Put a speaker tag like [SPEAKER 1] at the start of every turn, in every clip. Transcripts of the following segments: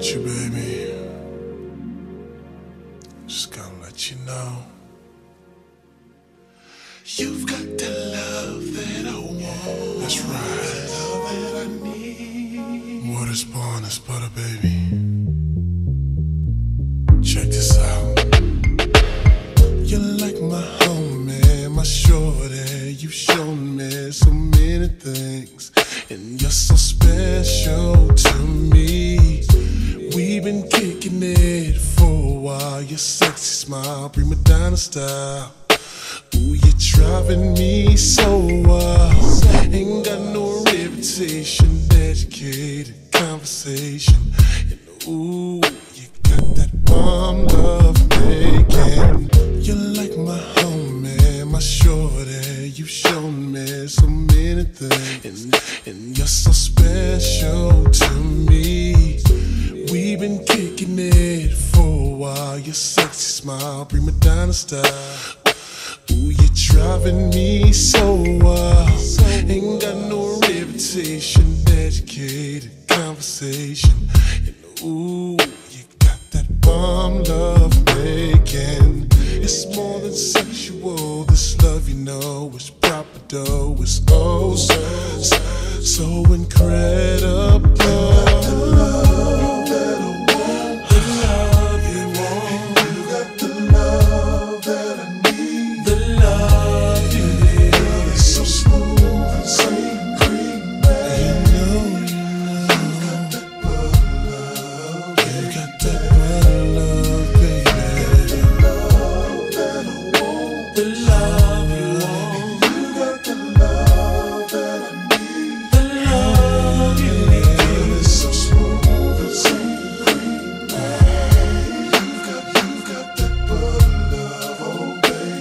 [SPEAKER 1] want you, baby. Just gotta let you know. You've got the love that I want. That's right. The love that I need. What is born is butter, baby. Check this out. You're like my homie, my shorty. You've shown me so many things, and you're so special to me. We've been kicking it for a while. Your sexy smile, prima donna style. Ooh, you're driving me so wild. Ain't got no reputation, educated conversation. And ooh, you got that bomb love making. You're like my homie, my shorty. You've shown me so many things, and you're so special to me. We've been kicking it for a while. Your sexy smile, prima donna style. Ooh, you're driving me so wild. Ain't got no reputation, educated conversation. And ooh, you got that bomb love making. It's more than sexual. This love, you know, is proper dough. It's oh so incredible. The love that I want, the love you want. You got the love that I need, the love you need. Girl, it's so smooth and sweet cream, man. You got that butter love. You got that butter love, baby. The love that I want, the love you want. You got the love that I need, the love you need. Girl, it's so smooth and sweet cream, man. You got that butter love, oh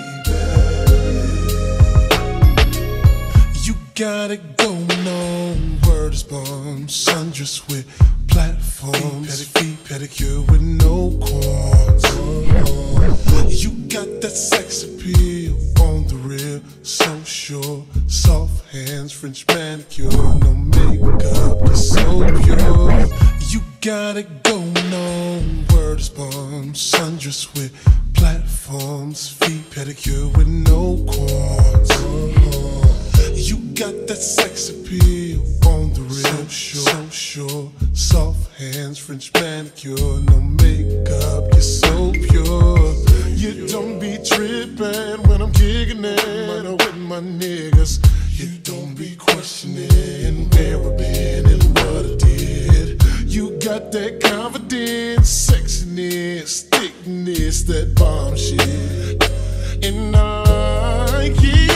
[SPEAKER 1] baby. You got it going on. Word is born, sundress with platforms, feet pedicure with no corns. You got that sex appeal on the real, so sure. Soft hands, French manicure, no makeup, you're so pure. You got it going on. Word is born, sundress with platforms, feet pedicure with no corns. You got that sex appeal on the real, so sure. Soft hands, French manicure, no makeup, you're so pure. You don't be tripping when I'm kicking it with my niggas. You don't be questioning where I've been and what I did. You got that confidence, sexiness, thickness, that bomb shit, and I like it.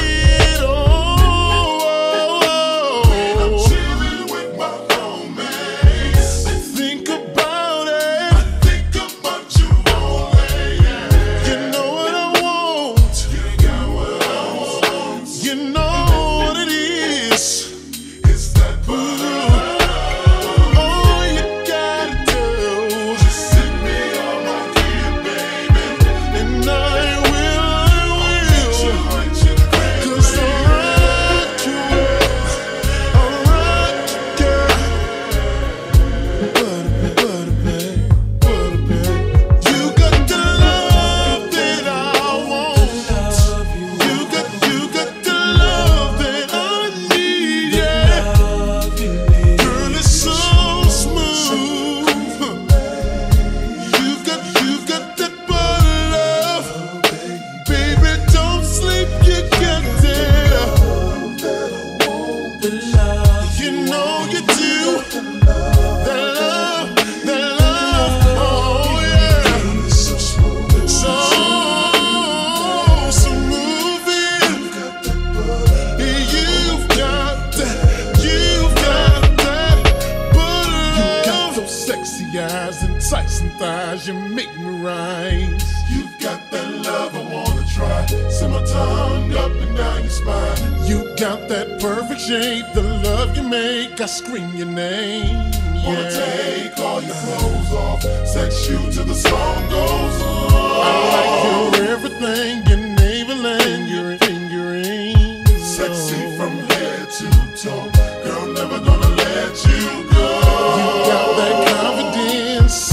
[SPEAKER 1] You make me rise. You've got that love I wanna try. Send my tongue up and down your spine. You got that perfect shape, the love you make, I scream your name. Yeah. Wanna take all your clothes off, sex you till the song goes on. I like your everything, your navel and your fingering. Sexy from head to toe, girl, never gonna let you go. You got that confidence,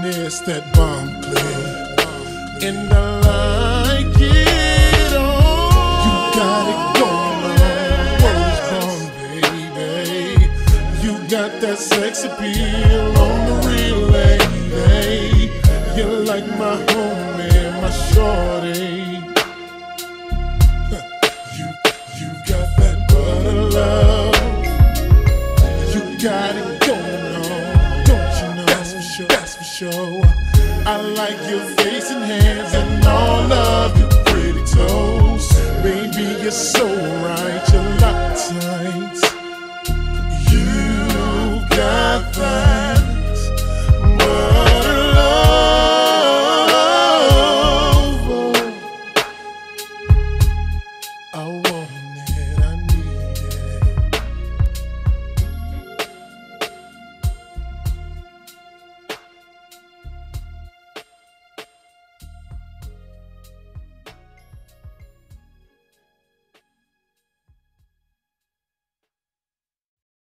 [SPEAKER 1] miss that bomb clip, and I like it all. You got it going on, word is born, baby. You got that sex appeal on the real lady. You're like my homie, my shorty.